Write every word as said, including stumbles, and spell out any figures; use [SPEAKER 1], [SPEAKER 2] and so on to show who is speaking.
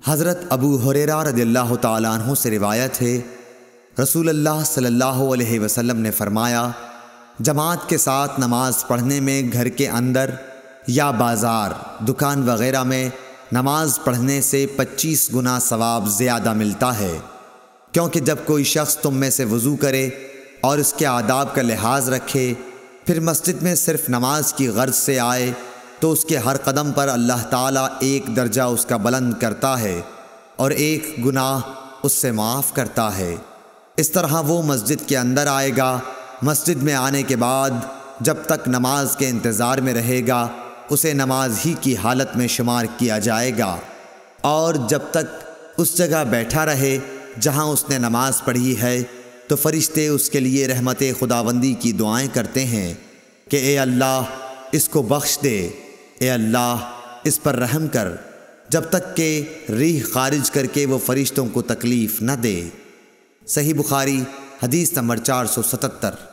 [SPEAKER 1] حضرت ابو ہریرہ رضی اللہ تعالیٰ عنہ سے روایت ہے، رسول اللہ صلی اللہ علیہ وسلم نے فرمایا، جماعت کے ساتھ نماز پڑھنے میں گھر کے اندر یا بازار، دکان وغیرہ میں نماز پڑھنے سے پچیس گنا ثواب زیادہ ملتا ہے، کیونکہ جب کوئی شخص تم میں سے وضو کرے اور اس کے آداب کا لحاظ رکھے، پھر مسجد میں صرف نماز کی غرض سے آئے تو اس کے ہر قدم پر اللہ تعالیٰ ایک درجہ اس کا بلند کرتا ہے اور ایک گناہ اس سے معاف کرتا ہے۔ اس طرح وہ مسجد کے اندر آئے گا، مسجد میں آنے کے بعد جب تک نماز کے انتظار میں رہے گا اسے نماز ہی کی حالت میں شمار کیا جائے گا، اور جب تک اس جگہ بیٹھا رہے جہاں اس نے نماز پڑھی ہے تو فرشتے اس کے لیے رحمت خداوندی کی دعائیں کرتے ہیں کہ اے اللہ اس کو بخش دے، اے اللہ اس پر رحم کر، جب تک کہ ریح خارج کر کے وہ فرشتوں کو تکلیف نہ دے۔ صحیح بخاری حدیث نمبر چار سو ستتر۔